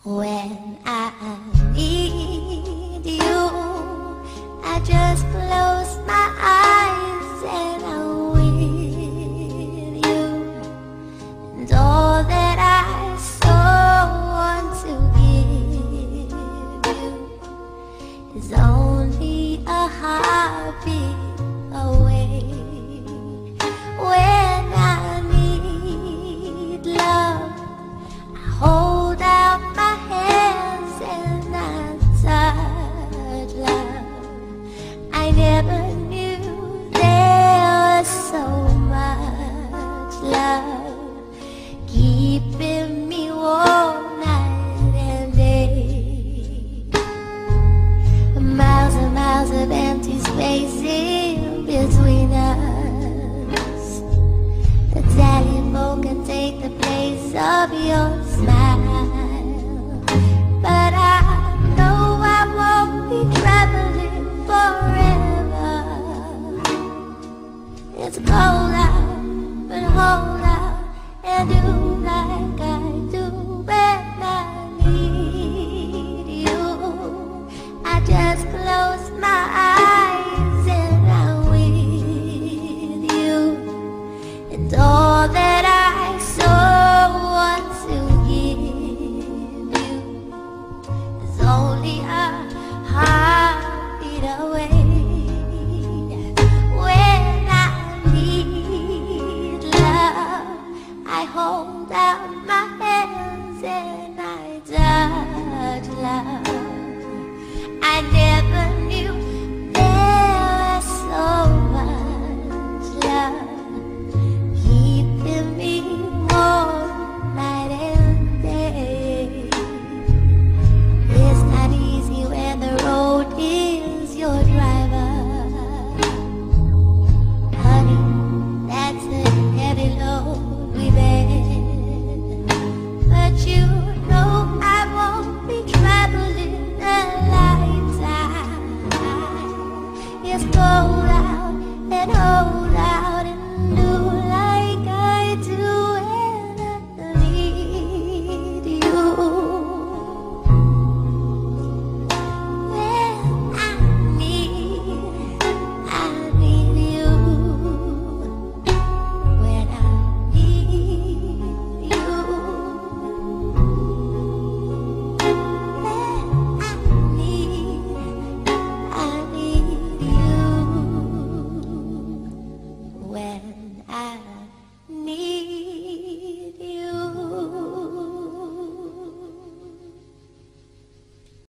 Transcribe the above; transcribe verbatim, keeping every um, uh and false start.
When I need you, I just close my eyes and I'm with you. And all that I so want to give you is only a heartbeat away. When I need love, I hold out my hands and I touch love. I never knew there was so much love keeping me warm night and day. Miles and miles of empty space in between us. The telephone can take the place of your smile, but I know I won't be traveling forever. It's cold out, but hold out and do like I do when I need you. I just close my eyes and I'm with you. And all that I so want to give you is only a heartbeat away. When I need love, I hold out my hands and I touch love. I never